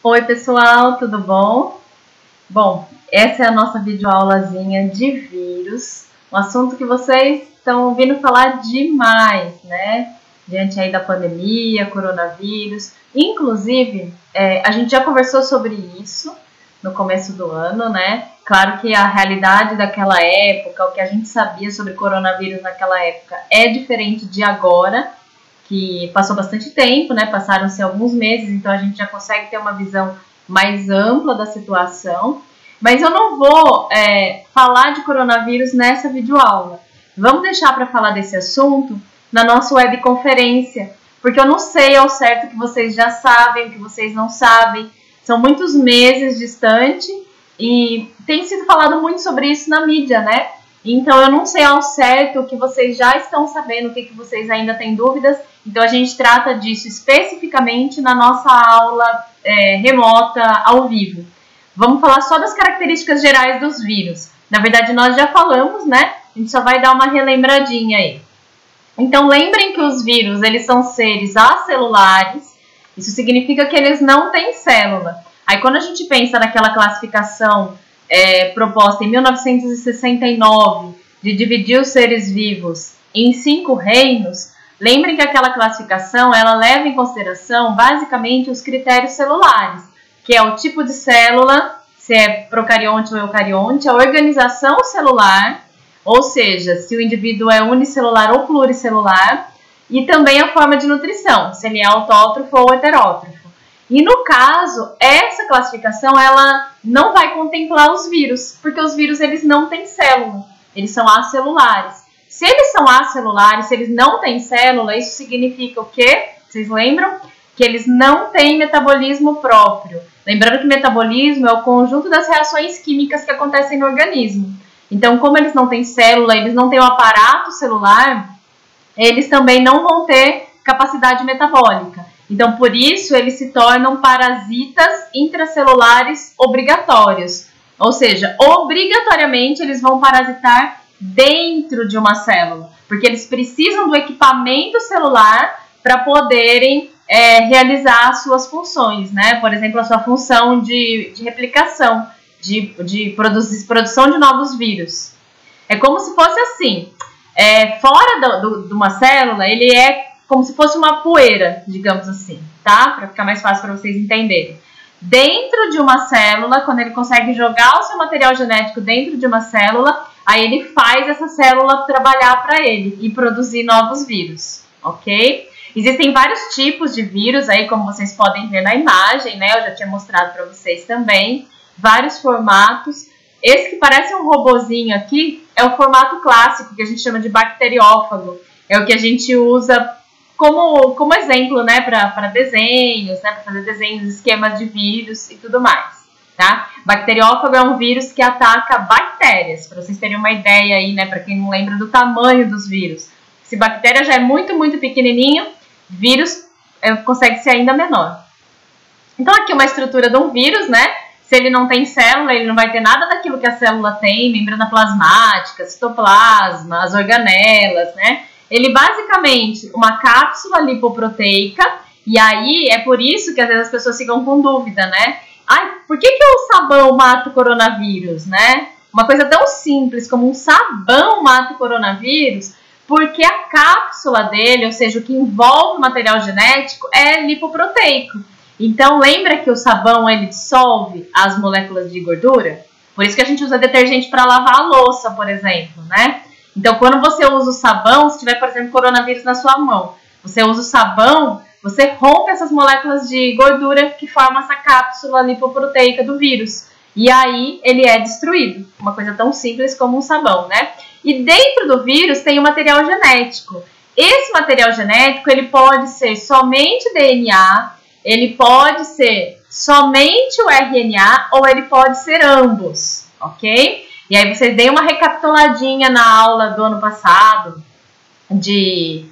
Oi pessoal, tudo bom? Bom, essa é a nossa videoaulazinha de vírus, um assunto que vocês estão ouvindo falar demais, né? Diante aí da pandemia, coronavírus. Inclusive, a gente já conversou sobre isso no começo do ano, né? Claro que a realidade daquela época, o que a gente sabia sobre coronavírus naquela época é diferente de agora, que passou bastante tempo, né? Passaram-se alguns meses, então a gente já consegue ter uma visão mais ampla da situação. Mas eu não vou falar de coronavírus nessa videoaula. Vamos deixar para falar desse assunto na nossa webconferência, porque eu não sei ao certo o que vocês já sabem, o que vocês não sabem. São muitos meses distante e tem sido falado muito sobre isso na mídia, né? Então eu não sei ao certo o que vocês já estão sabendo, o que vocês ainda têm dúvidas. Então a gente trata disso especificamente na nossa aula remota ao vivo. Vamos falar só das características gerais dos vírus. Na verdade nós já falamos, né? A gente só vai dar uma relembradinha aí. Então lembrem que os vírus, eles são seres acelulares. Isso significa que eles não têm célula. Aí quando a gente pensa naquela classificação proposta em 1969 de dividir os seres vivos em 5 reinos, lembrem que aquela classificação ela leva em consideração basicamente os critérios celulares, que é o tipo de célula, se é procarionte ou eucarionte, a organização celular, ou seja, se o indivíduo é unicelular ou pluricelular, e também a forma de nutrição, se ele é autótrofo ou heterótrofo. E no caso, essa classificação ela não vai contemplar os vírus, porque os vírus eles não têm célula, eles são acelulares. Se eles são acelulares, se eles não têm célula, isso significa o quê? Vocês lembram? Que eles não têm metabolismo próprio. Lembrando que metabolismo é o conjunto das reações químicas que acontecem no organismo. Então, como eles não têm célula, eles não têm um aparato celular, eles também não vão ter capacidade metabólica. Então, por isso, eles se tornam parasitas intracelulares obrigatórios. Ou seja, obrigatoriamente eles vão parasitar dentro de uma célula, porque eles precisam do equipamento celular para poderem realizar as suas funções, né? Por exemplo, a sua função de replicação, de produção de novos vírus. É como se fosse assim, fora de uma célula, ele é como se fosse uma poeira, digamos assim, tá? Para ficar mais fácil para vocês entenderem. Dentro de uma célula, quando ele consegue jogar o seu material genético dentro de uma célula, aí ele faz essa célula trabalhar para ele e produzir novos vírus, ok? Existem vários tipos de vírus aí, como vocês podem ver na imagem, né? Eu já tinha mostrado para vocês também, vários formatos. Esse que parece um robozinho aqui é o formato clássico, que a gente chama de bacteriófago. É o que a gente usa como exemplo, né, para desenhos, né, para fazer desenhos, esquemas de vírus e tudo mais, tá? Bacteriófago é um vírus que ataca bactérias, para vocês terem uma ideia aí, né, para quem não lembra do tamanho dos vírus. Se bactéria já é muito, muito pequenininho, vírus consegue ser ainda menor. Então aqui uma estrutura de um vírus, né? Se ele não tem célula, ele não vai ter nada daquilo que a célula tem, membrana plasmática, citoplasma, as organelas, né? Ele basicamente, uma cápsula lipoproteica, e aí é por isso que às vezes as pessoas ficam com dúvida, né? Ai, por que o sabão mata o coronavírus, né? Uma coisa tão simples como um sabão mata o coronavírus, porque a cápsula dele, ou seja, o que envolve o material genético, é lipoproteico. Então, lembra que o sabão, ele dissolve as moléculas de gordura? Por isso que a gente usa detergente para lavar a louça, por exemplo, né? Então, quando você usa o sabão, se tiver, por exemplo, coronavírus na sua mão, você usa o sabão, você rompe essas moléculas de gordura que formam essa cápsula lipoproteica do vírus. E aí, ele é destruído. Uma coisa tão simples como um sabão, né? E dentro do vírus tem o material genético. Esse material genético, ele pode ser somente DNA, ele pode ser somente o RNA ou ele pode ser ambos, ok? E aí vocês deem uma recapituladinha na aula do ano passado de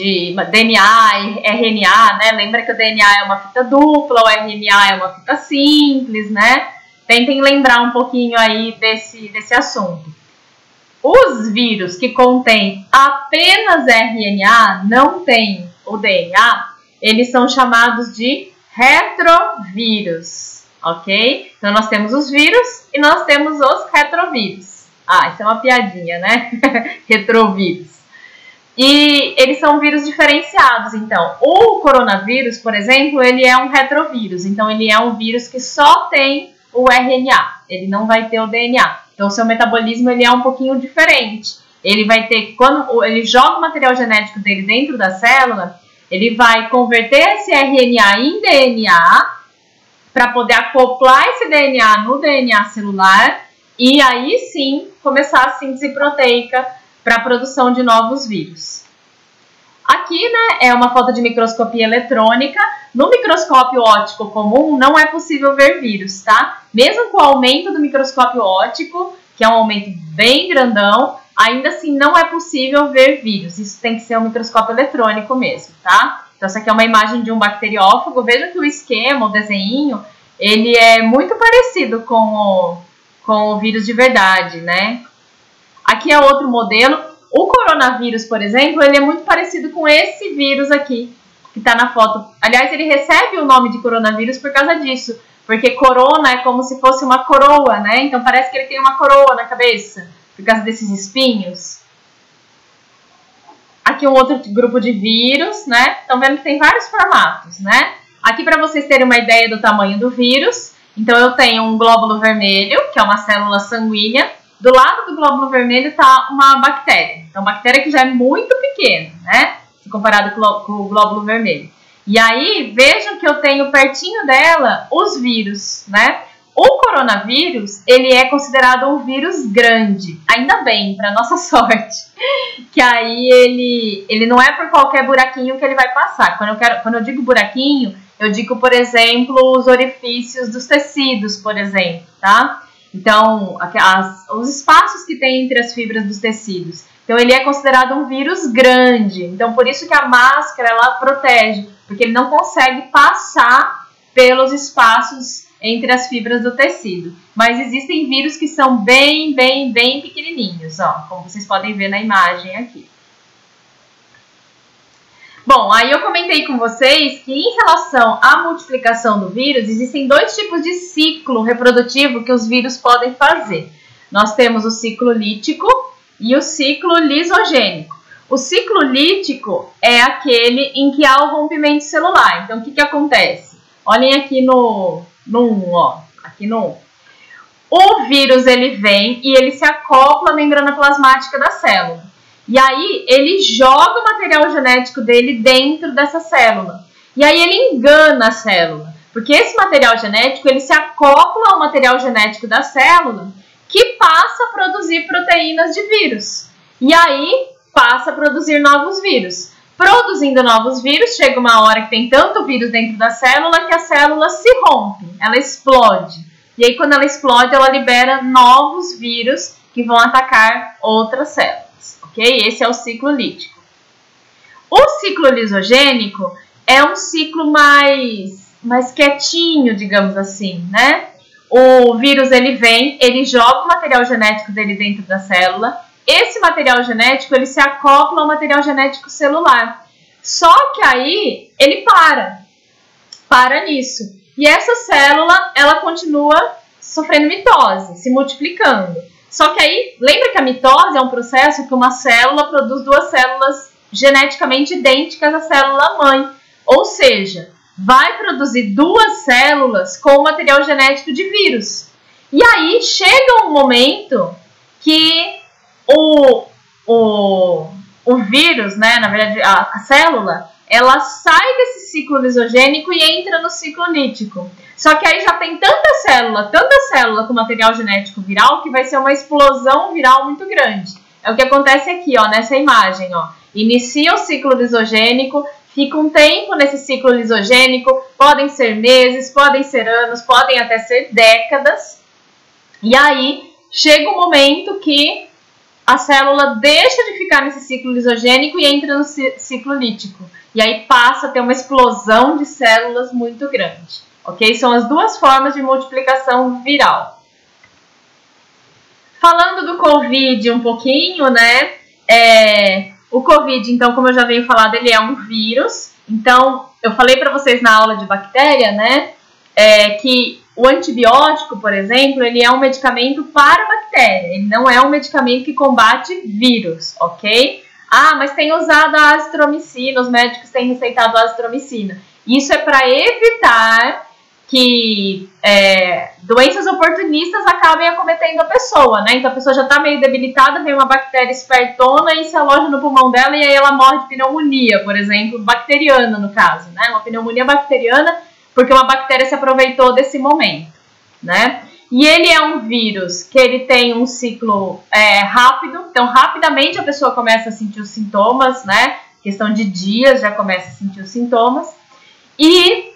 DNA e RNA, né? Lembra que o DNA é uma fita dupla, o RNA é uma fita simples, né? Tentem lembrar um pouquinho aí desse assunto. Os vírus que contêm apenas RNA, não tem o DNA, eles são chamados de retrovírus, ok? Então nós temos os vírus e nós temos os retrovírus. Ah, isso é uma piadinha, né? Retrovírus. E eles são vírus diferenciados, então. O coronavírus, por exemplo, ele é um retrovírus. Então, ele é um vírus que só tem o RNA. Ele não vai ter o DNA. Então, o seu metabolismo ele é um pouquinho diferente. Ele vai ter, quando ele joga o material genético dele dentro da célula, ele vai converter esse RNA em DNA para poder acoplar esse DNA no DNA celular e aí sim começar a síntese proteica para a produção de novos vírus. Aqui, né, é uma foto de microscopia eletrônica. No microscópio óptico comum não é possível ver vírus, tá? Mesmo com o aumento do microscópio óptico, que é um aumento bem grandão, ainda assim não é possível ver vírus. Isso tem que ser um microscópio eletrônico mesmo, tá? Então essa aqui é uma imagem de um bacteriófago. Veja que o esquema, o desenho, ele é muito parecido com o vírus de verdade, né? Aqui é outro modelo. O coronavírus, por exemplo, ele é muito parecido com esse vírus aqui, que está na foto. Aliás, ele recebe o nome de coronavírus por causa disso, porque corona é como se fosse uma coroa, né? Então parece que ele tem uma coroa na cabeça, por causa desses espinhos. Aqui um outro grupo de vírus, né? Estão vendo que tem vários formatos, né? Aqui para vocês terem uma ideia do tamanho do vírus, então eu tenho um glóbulo vermelho, que é uma célula sanguínea. Do lado do glóbulo vermelho está uma bactéria. Então, bactéria que já é muito pequena, né? Se comparado com o glóbulo vermelho. E aí, vejam que eu tenho pertinho dela os vírus, né? O coronavírus, ele é considerado um vírus grande. Ainda bem, para nossa sorte. Que aí ele não é por qualquer buraquinho que ele vai passar. Quando eu digo buraquinho, eu digo, por exemplo, os orifícios dos tecidos, por exemplo, tá? Então, os espaços que tem entre as fibras dos tecidos. Então, ele é considerado um vírus grande. Então, por isso que a máscara, ela protege. Porque ele não consegue passar pelos espaços entre as fibras do tecido. Mas existem vírus que são bem pequenininhos, ó, como vocês podem ver na imagem aqui. Bom, aí eu comentei com vocês que em relação à multiplicação do vírus, existem dois tipos de ciclo reprodutivo que os vírus podem fazer. Nós temos o ciclo lítico e o ciclo lisogênico. O ciclo lítico é aquele em que há o rompimento celular. Então, o que acontece? Olhem aqui no 1, ó. Aqui no 1. O vírus, ele vem e ele se acopla à membrana plasmática da célula. E aí, ele joga o material genético dele dentro dessa célula. E aí, ele engana a célula. Porque esse material genético, ele se acopla ao material genético da célula, que passa a produzir proteínas de vírus. E aí, passa a produzir novos vírus. Produzindo novos vírus, chega uma hora que tem tanto vírus dentro da célula que a célula se rompe, ela explode. E aí, quando ela explode, ela libera novos vírus que vão atacar outras células. Okay? Esse é o ciclo lítico. O ciclo lisogênico é um ciclo mais quietinho, digamos assim, né? O vírus, ele vem, ele joga o material genético dele dentro da célula. Esse material genético, ele se acopla ao material genético celular. Só que aí, ele para nisso. E essa célula, ela continua sofrendo mitose, se multiplicando. Só que aí, lembra que a mitose é um processo que uma célula produz duas células geneticamente idênticas à célula mãe. Ou seja, vai produzir duas células com o material genético de vírus. E aí, chega um momento que o vírus, né, na verdade, a célula, ela sai desse ciclo lisogênico e entra no ciclo lítico. Só que aí já tem tanta célula com material genético viral que vai ser uma explosão viral muito grande. É o que acontece aqui, ó, nessa imagem, ó. Inicia o ciclo lisogênico, fica um tempo nesse ciclo lisogênico, podem ser meses, podem ser anos, podem até ser décadas. E aí chega um momento que a célula deixa de ficar nesse ciclo lisogênico e entra no ciclo lítico. E aí passa a ter uma explosão de células muito grande. Ok? São as duas formas de multiplicação viral. Falando do Covid um pouquinho, né? O Covid, então, como eu já venho falando, ele é um vírus. Então, eu falei para vocês na aula de bactéria, né, que o antibiótico, por exemplo, ele é um medicamento para a bactéria, ele não é um medicamento que combate vírus, ok? Ah, mas tem usado a azitromicina, os médicos têm receitado a azitromicina. Isso é para evitar que doenças oportunistas acabem acometendo a pessoa, né? Então a pessoa já está meio debilitada, vem uma bactéria espertona e se aloja no pulmão dela e aí ela morre de pneumonia, por exemplo, bacteriana no caso, né? Uma pneumonia bacteriana porque uma bactéria se aproveitou desse momento, né? E ele é um vírus que ele tem um ciclo rápido, então rapidamente a pessoa começa a sentir os sintomas, né? Questão de dias já começa a sentir os sintomas. E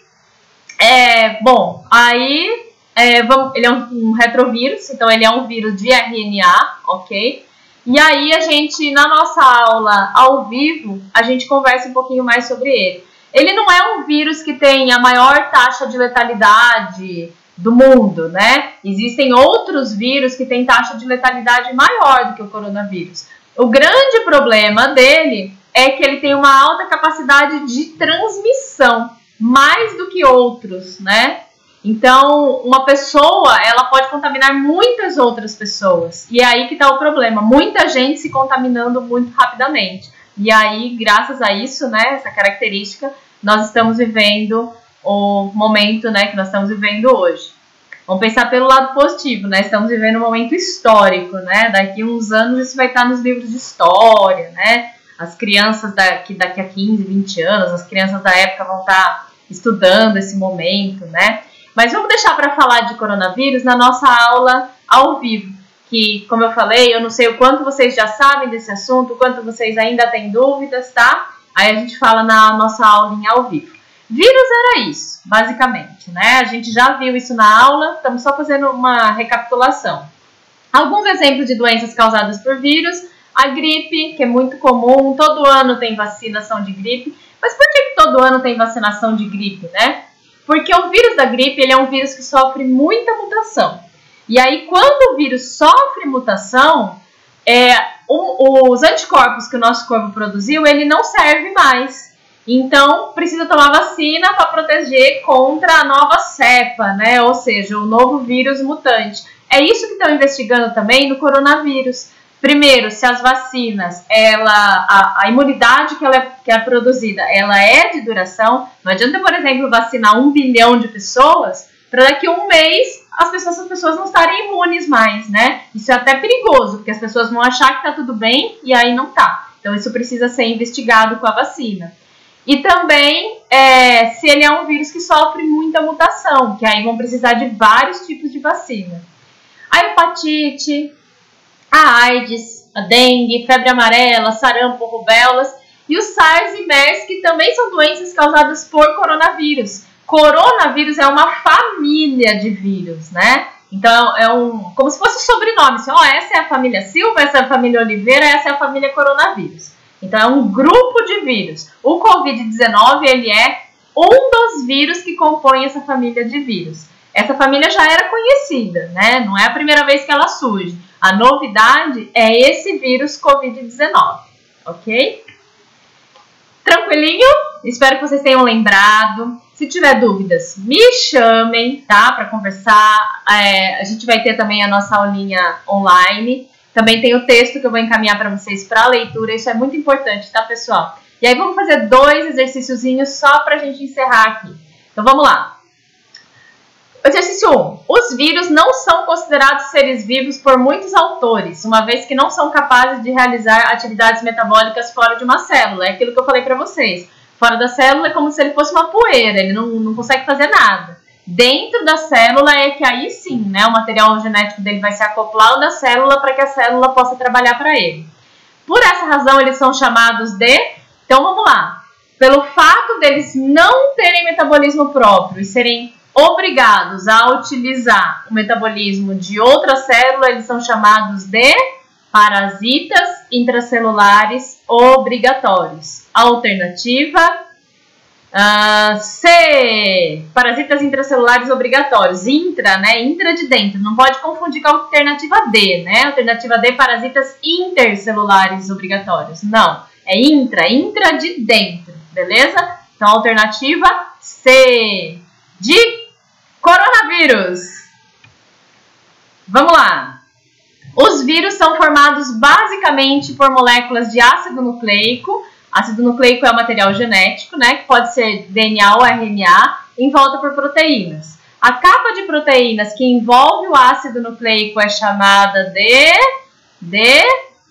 bom, aí ele é um retrovírus, então ele é um vírus de RNA, ok? E aí a gente, na nossa aula ao vivo, a gente conversa um pouquinho mais sobre ele. Ele não é um vírus que tem a maior taxa de letalidade do mundo, né? Existem outros vírus que têm taxa de letalidade maior do que o coronavírus. O grande problema dele é que ele tem uma alta capacidade de transmissão, mais do que outros, né? Então, uma pessoa, ela pode contaminar muitas outras pessoas. E é aí que está o problema. Muita gente se contaminando muito rapidamente. E aí, graças a isso, né, essa característica, nós estamos vivendo o momento, né, que nós estamos vivendo hoje. Vamos pensar pelo lado positivo, né? Estamos vivendo um momento histórico, né? Daqui a uns anos isso vai estar nos livros de história, né? As crianças daqui a 15, 20 anos, as crianças da época vão estar estudando esse momento, né? Mas vamos deixar para falar de coronavírus na nossa aula ao vivo, que, como eu falei, eu não sei o quanto vocês já sabem desse assunto, o quanto vocês ainda têm dúvidas, tá? Aí a gente fala na nossa aulinha ao vivo. Vírus era isso, basicamente, né? A gente já viu isso na aula, estamos só fazendo uma recapitulação. Alguns exemplos de doenças causadas por vírus: a gripe, que é muito comum, todo ano tem vacinação de gripe. Mas por que todo ano tem vacinação de gripe, né? Porque o vírus da gripe, ele é um vírus que sofre muita mutação. E aí, quando o vírus sofre mutação, os anticorpos que o nosso corpo produziu, ele não serve mais. Então, precisa tomar vacina para proteger contra a nova cepa, né? Ou seja, o novo vírus mutante. É isso que estão investigando também no coronavírus. Primeiro, se as vacinas, a imunidade que é produzida, ela é de duração. Não adianta, por exemplo, vacinar 1 bilhão de pessoas para daqui a um mês as pessoas não estarem imunes mais, né? Isso é até perigoso, porque as pessoas vão achar que tá tudo bem e aí não tá. Então isso precisa ser investigado com a vacina. E também se ele é um vírus que sofre muita mutação, que aí vão precisar de vários tipos de vacina. A hepatite, a AIDS, a dengue, febre amarela, sarampo, rubéolas e o SARS e MERS, que também são doenças causadas por coronavírus. Coronavírus é uma família de vírus, né? Então como se fosse um sobrenome, assim, essa é a família Silva, essa é a família Oliveira, essa é a família coronavírus. Então é um grupo de vírus. O Covid-19, ele é um dos vírus que compõe essa família de vírus. Essa família já era conhecida, né? Não é a primeira vez que ela surge. A novidade é esse vírus Covid-19, ok? Tranquilinho? Espero que vocês tenham lembrado. Se tiver dúvidas, me chamem, tá? Para conversar. A gente vai ter também a nossa aulinha online. Também tem o texto que eu vou encaminhar para vocês para leitura. Isso é muito importante, tá, pessoal? E aí vamos fazer 2 exercíciozinhos só para a gente encerrar aqui. Então vamos lá. Exercício 1. Os vírus não são considerados seres vivos por muitos autores, uma vez que não são capazes de realizar atividades metabólicas fora de uma célula. É aquilo que eu falei para vocês. Fora da célula é como se ele fosse uma poeira, ele não consegue fazer nada. Dentro da célula é que aí sim, né, o material genético dele vai se acoplar ao da célula para que a célula possa trabalhar para ele. Por essa razão eles são chamados de... Então vamos lá. Pelo fato deles não terem metabolismo próprio e serem obrigados a utilizar o metabolismo de outra célula, eles são chamados de parasitas intracelulares obrigatórios. Alternativa C, parasitas intracelulares obrigatórios. Intra, né? Intra de dentro. Não pode confundir com a alternativa D, né? Alternativa D, parasitas intercelulares obrigatórios. Não, é intra de dentro, beleza? Então, alternativa C, de coronavírus. Vamos lá. Os vírus são formados basicamente por moléculas de ácido nucleico. Ácido nucleico é um material genético, né, que pode ser DNA ou RNA, envolta por proteínas. A capa de proteínas que envolve o ácido nucleico é chamada de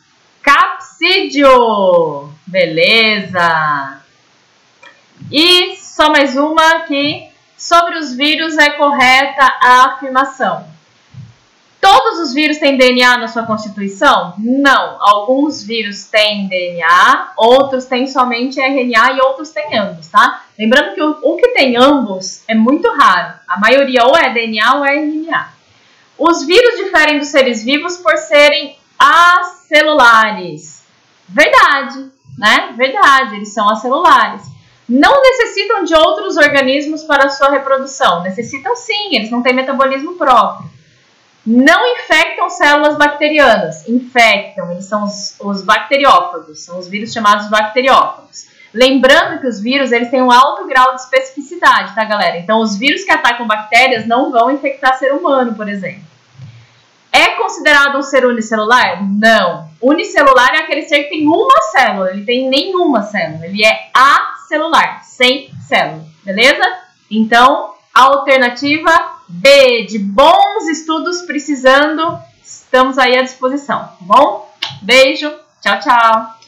capsídeo. Beleza. E só mais uma aqui. Sobre os vírus é correta a afirmação. Todos os vírus têm DNA na sua constituição? Não. Alguns vírus têm DNA, outros têm somente RNA e outros têm ambos, tá? Lembrando que o que tem ambos é muito raro. A maioria ou é DNA ou é RNA. Os vírus diferem dos seres vivos por serem acelulares. Verdade, né? Verdade, eles são acelulares. Não necessitam de outros organismos para a sua reprodução. Necessitam sim, eles não têm metabolismo próprio. Não infectam células bacterianas. Infectam, eles são os bacteriófagos, são os vírus chamados bacteriófagos. Lembrando que os vírus eles têm um alto grau de especificidade, tá, galera? Então, os vírus que atacam bactérias não vão infectar ser humano, por exemplo. É considerado um ser unicelular? Não. Unicelular é aquele ser que tem uma célula, ele tem nenhuma célula, ele é acelular, sem célula, beleza? Então, alternativa B, de bons estudos precisando, estamos aí à disposição, tá bom? Beijo, tchau, tchau!